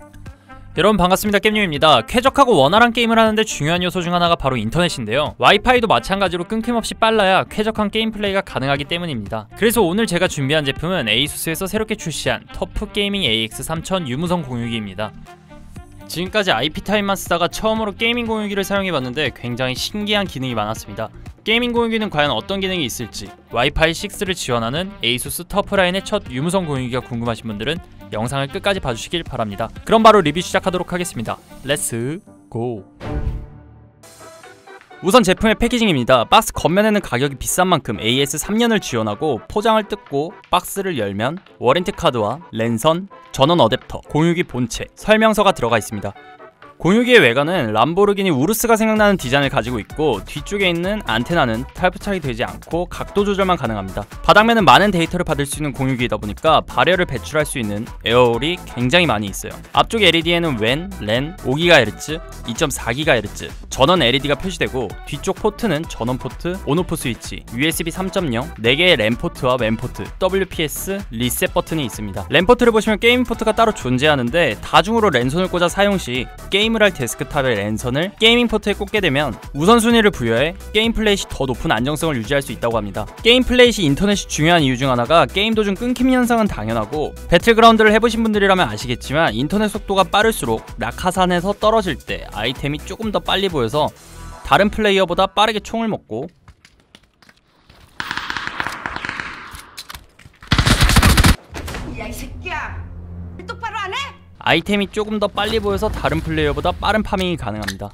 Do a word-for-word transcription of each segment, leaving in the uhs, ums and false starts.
여러분 반갑습니다. 겜님입니다. 쾌적하고 원활한 게임을 하는데 중요한 요소 중 하나가 바로 인터넷인데요. 와이파이도 마찬가지로 끊김없이 빨라야 쾌적한 게임 플레이가 가능하기 때문입니다. 그래서 오늘 제가 준비한 제품은 에이수스에서 새롭게 출시한 터프 게이밍 에이엑스 삼천 유무선 공유기입니다. 지금까지 아이피 타입만 쓰다가 처음으로 게이밍 공유기를 사용해봤는데 굉장히 신기한 기능이 많았습니다. 게이밍 공유기는 과연 어떤 기능이 있을지, 와이파이 식스를 지원하는 에이수스 터프라인의 첫 유무선 공유기가 궁금하신 분들은 영상을 끝까지 봐주시길 바랍니다. 그럼 바로 리뷰 시작하도록 하겠습니다. 렛츠 고! 우선 제품의 패키징입니다. 박스 겉면에는 가격이 비싼 만큼 에이에스 삼 년을 지원하고, 포장을 뜯고 박스를 열면 워런티 카드와 랜선, 전원 어댑터, 공유기 본체, 설명서가 들어가 있습니다. 공유기의 외관은 람보르기니 우루스가 생각나는 디자인을 가지고 있고, 뒤쪽에 있는 안테나는 탈부착이 되지 않고 각도 조절만 가능합니다. 바닥면은 많은 데이터를 받을 수 있는 공유기이다 보니까 발열을 배출할 수 있는 에어홀이 굉장히 많이 있어요. 앞쪽 엘이디에는 웬, 랜, 오 기가헤르츠, 이 점 사 기가헤르츠, 전원 엘이디가 표시되고, 뒤쪽 포트는 전원 포트, 온오프 스위치, 유에스비 삼 점 영, 네 개의 랜 포트와 웬 포트, 더블유피에스, 리셋 버튼이 있습니다. 랜 포트를 보시면 게임 포트가 따로 존재하는데, 다중으로 랜선을 꽂아 사용 시 게임을 할 데스크탑의 랜선을 게이밍 포트에 꽂게 되면 우선순위를 부여해 게임 플레이시 더 높은 안정성을 유지할 수 있다고 합니다. 게임 플레이시 인터넷이 중요한 이유 중 하나가 게임 도중 끊김 현상은 당연하고, 배틀그라운드를 해보신 분들이라면 아시겠지만 인터넷 속도가 빠를수록 낙하산에서 떨어질 때 아이템이 조금 더 빨리 보여서 다른 플레이어보다 빠르게 총을 먹고, 야, 이 새끼야! 똑바로 안 해? 아이템이 조금 더 빨리 보여서 다른 플레이어보다 빠른 파밍이 가능합니다.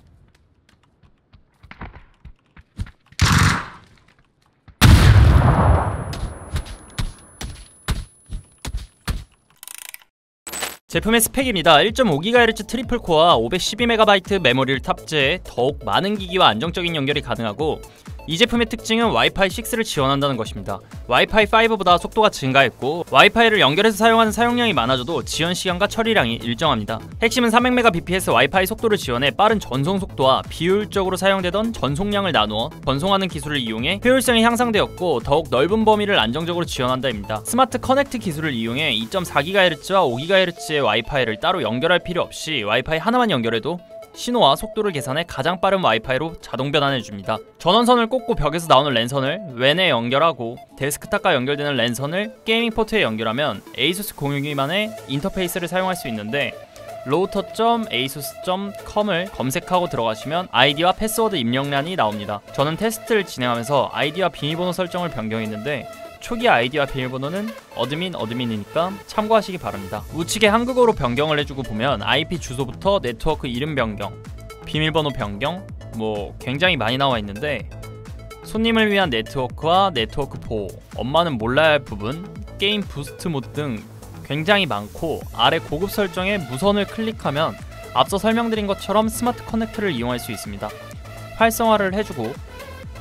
제품의 스펙입니다. 일 점 오 기가헤르츠 트리플 코어와 오백십이 메가바이트 메모리를 탑재해 더욱 많은 기기와 안정적인 연결이 가능하고, 이 제품의 특징은 와이파이 식스를 지원한다는 것입니다. 와이파이 파이브보다 속도가 증가했고, 와이파이를 연결해서 사용하는 사용량이 많아져도 지연 시간과 처리량이 일정합니다. 핵심은 삼백 메가비피에스 와이파이 속도를 지원해 빠른 전송 속도와 비효율적으로 사용되던 전송량을 나누어 전송하는 기술을 이용해 효율성이 향상되었고, 더욱 넓은 범위를 안정적으로 지원한다입니다. 스마트 커넥트 기술을 이용해 이 점 사 기가헤르츠와 오 기가헤르츠의 와이파이를 따로 연결할 필요 없이 와이파이 하나만 연결해도 신호와 속도를 계산해 가장 빠른 와이파이로 자동 변환해줍니다. 전원선을 꽂고 벽에서 나오는 랜선을 웬에 연결하고, 데스크탑과 연결되는 랜선을 게이밍 포트에 연결하면 에이수스 공유기만의 인터페이스를 사용할 수 있는데, 로우터 점 에이수스 점 컴을 검색하고 들어가시면 아이디와 패스워드 입력란이 나옵니다. 저는 테스트를 진행하면서 아이디와 비밀번호 설정을 변경했는데, 초기 아이디와 비밀번호는 어드민 어드민이니까 참고하시기 바랍니다. 우측에 한국어로 변경을 해주고 보면 아이피 주소부터 네트워크 이름 변경, 비밀번호 변경, 뭐 굉장히 많이 나와 있는데, 손님을 위한 네트워크와 네트워크 보호, 엄마는 몰라야 할 부분, 게임 부스트 모드 등 굉장히 많고, 아래 고급 설정에 무선을 클릭하면 앞서 설명드린 것처럼 스마트 커넥터를 이용할 수 있습니다. 활성화를 해주고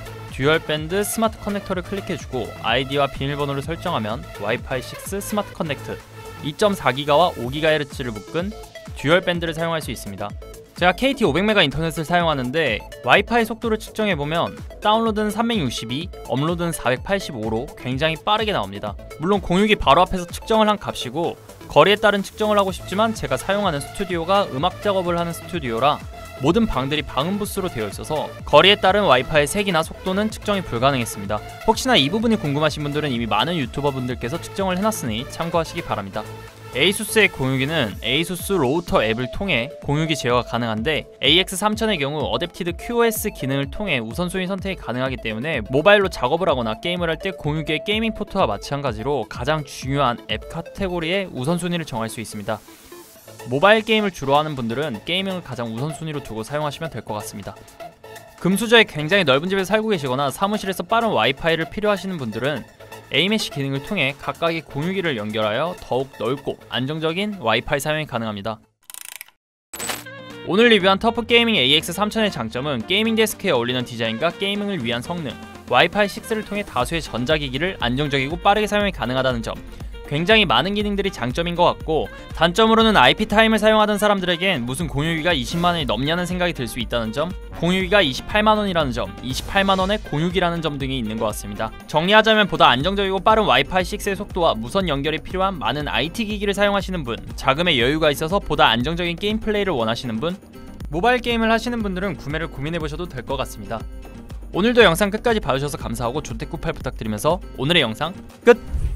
듀얼밴드 스마트 커넥터를 클릭해주고 아이디와 비밀번호를 설정하면 와이파이 식스 스마트 커넥트, 이 점 사 기가와 오 기가헤르츠를 묶은 듀얼밴드를 사용할 수 있습니다. 제가 케이티 오백 메가 인터넷을 사용하는데, 와이파이 속도를 측정해보면 다운로드는 삼백육십이, 업로드는 사백팔십오로 굉장히 빠르게 나옵니다. 물론 공유기 바로 앞에서 측정을 한 값이고, 거리에 따른 측정을 하고 싶지만 제가 사용하는 스튜디오가 음악 작업을 하는 스튜디오라 모든 방들이 방음 부스로 되어 있어서 거리에 따른 와이파이 색이나 속도는 측정이 불가능했습니다. 혹시나 이 부분이 궁금하신 분들은 이미 많은 유튜버 분들께서 측정을 해놨으니 참고하시기 바랍니다. 에이수스의 공유기는 에이수스 로우터 앱을 통해 공유기 제어가 가능한데, 에이엑스 삼천의 경우 어댑티드 큐오에스 기능을 통해 우선순위 선택이 가능하기 때문에 모바일로 작업을 하거나 게임을 할 때 공유기의 게이밍 포트와 마찬가지로 가장 중요한 앱 카테고리의 우선순위를 정할 수 있습니다. 모바일 게임을 주로 하는 분들은 게이밍을 가장 우선순위로 두고 사용하시면 될 것 같습니다. 금수저에 굉장히 넓은 집에서 살고 계시거나 사무실에서 빠른 와이파이를 필요하시는 분들은 에이메시 기능을 통해 각각의 공유기를 연결하여 더욱 넓고 안정적인 와이파이 사용이 가능합니다. 오늘 리뷰한 터프 게이밍 에이엑스 삼천의 장점은 게이밍 데스크에 어울리는 디자인과 게이밍을 위한 성능, 와이파이 식스를 통해 다수의 전자기기를 안정적이고 빠르게 사용이 가능하다는 점, 굉장히 많은 기능들이 장점인 것 같고, 단점으로는 아이피 타임을 사용하던 사람들에겐 무슨 공유기가 이십만 원이 넘냐는 생각이 들 수 있다는 점, 공유기가 이십팔만 원이라는 점, 이십팔만 원의 공유기라는 점 등이 있는 것 같습니다. 정리하자면 보다 안정적이고 빠른 와이파이 식스의 속도와 무선 연결이 필요한 많은 아이티 기기를 사용하시는 분, 자금의 여유가 있어서 보다 안정적인 게임 플레이를 원하시는 분, 모바일 게임을 하시는 분들은 구매를 고민해보셔도 될 것 같습니다. 오늘도 영상 끝까지 봐주셔서 감사하고 조태구팔 부탁드리면서 오늘의 영상 끝!